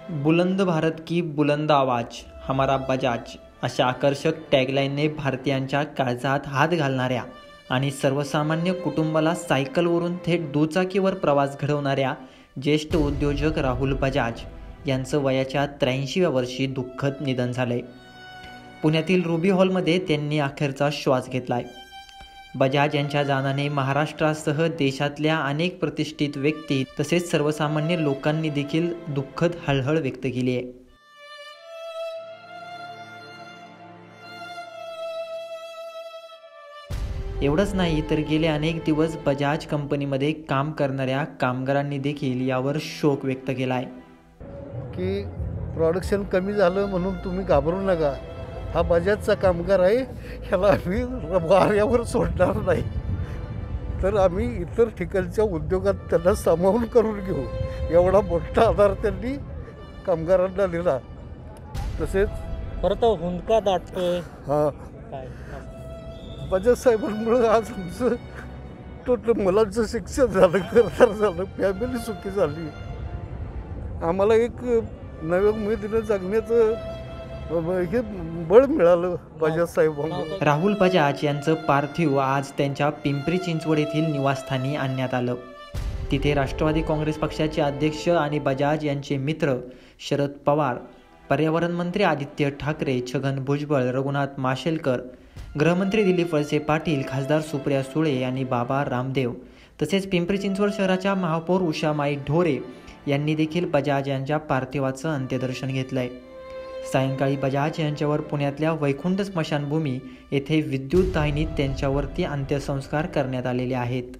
बुलंद भारत की बुलंद आवाज हमारा बजाज अशा आकर्षक टॅगलाईनने भारतीयांच्या काळजात हात घालणाऱ्या आणि सर्वसामान्य कुटुंबाला सायकलवरून थेट दुचाकीवर प्रवास घडवणाऱ्या ज्येष्ठ उद्योजक राहुल बजाज यांचं वयाच्या 83व्या वर्षी दुःखद निधन झालंय। पुण्यातील रुबी हॉलमध्ये त्यांनी अखेरचा श्वास घेतलाय। बजाज यांच्या जाण्याने महाराष्ट्रासह देशातल्या अनेक प्रतिष्ठित व्यक्ती तसेच सर्वसामान्य लोकांनी देखील दुःखद हळहळ व्यक्त केली आहे। एवढंच नाही तर गेले अनेक दिवस बजाज कंपनीमध्ये काम करणाऱ्या कामगारांनी देखील यावर शोक व्यक्त केलाय की प्रोडक्शन कमी झालं म्हणून तुम्ही घाबरू नका, हा बजाजचा कामगार आहे, ह्याला आम्ही वाऱ्यावर सोडणार नाही, तर आम्ही इतर ठिकाणच्या उद्योगात त्यांना सामावून करून घेऊ, एवढा मोठा आधार त्यांनी कामगारांना दिला। तसेच परत हुंदका दाटतोय बजाज साहेबांमुळे आज आमचं टोटल मुलांचं शिक्षण झालं, घरदार झालं, फॅमिली सुखी झाली, आम्हाला एक नव्या उमेदीनं जगण्याचं हे बळ मिळालं बजाज साहेबांमुळे। राहुल बजाज यांचं पार्थिव आज त्यांच्या पिंपरी चिंचवड येथील निवासस्थानी आणण्यात आलं। तिथे राष्ट्रवादी काँग्रेस पक्षाचे अध्यक्ष आणि बजाज यांचे मित्र शरद पवार, पर्यावरण मंत्री आदित्य ठाकरे, छगन भुजबळ, रघुनाथ माशेलकर, गृहमंत्री दिलीप वळसे पाटील, खासदार सुप्रिया सुळे आणि बाबा रामदेव तसेच पिंपरी चिंचवड शहराच्या महापौर उषामाई ढोरे यांनी देखील बजाज यांच्या पार्थिवाचं अंत्यदर्शन घेतलंय। सायंकाळी बजाज यांच्यावर पुण्यातल्या वैकुंठ स्मशानभूमी येथे विद्युत दाहिनीत त्यांच्यावरती अंत्यसंस्कार करण्यात आलेले आहेत।